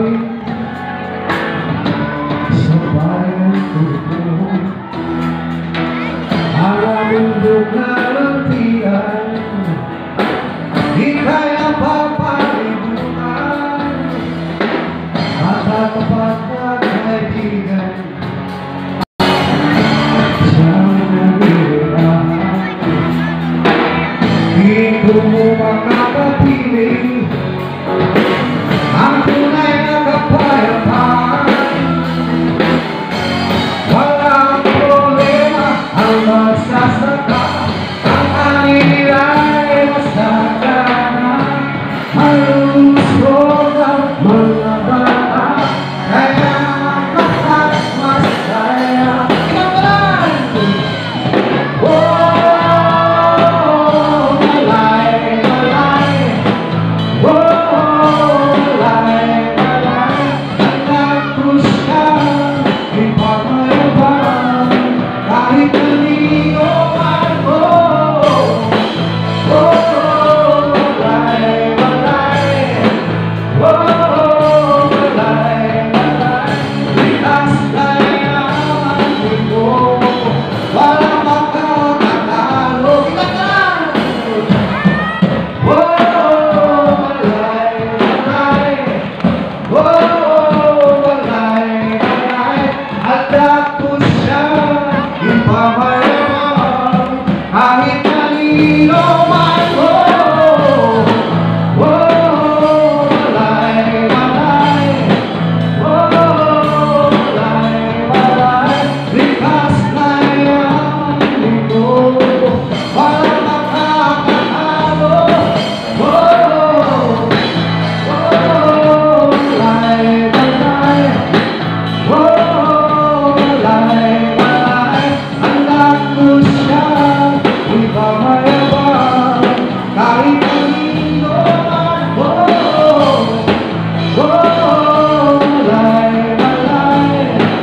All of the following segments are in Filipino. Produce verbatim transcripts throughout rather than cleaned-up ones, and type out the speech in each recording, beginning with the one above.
sa bayan ko ito. Maraming lugalantian, di kaya papalibutan. Matatapat na kaibigan siyang nangihirapan. Di ko mo makapapiling ang tunay na kapayapaan. Walang problema ang magsasaka, ang anilay masagana. Malusog ang mga bata, kaya kapag masaya. Kahit kanino man mo, oh, walay, walay, oh, walay, walay. Likas na iyang linggo, walang makakatalo, oh, oh, walay, walay, oh, walay, walay. Anak ko siya, kahit kanino man mo, oh, walay, walay,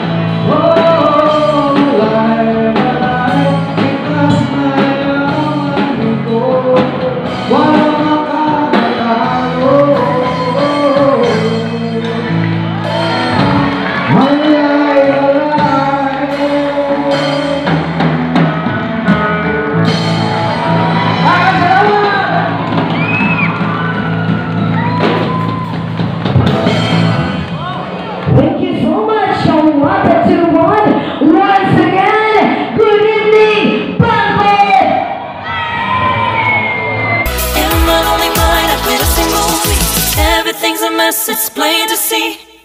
oh, walay, walay. Likas na iyang linggo, walang makakatalo. Walay, walay. Thank you so much, one two one. Once again, good evening, Bangladesh. In my lonely mind, I play the same movie. Everything's a mess, it's plain to see.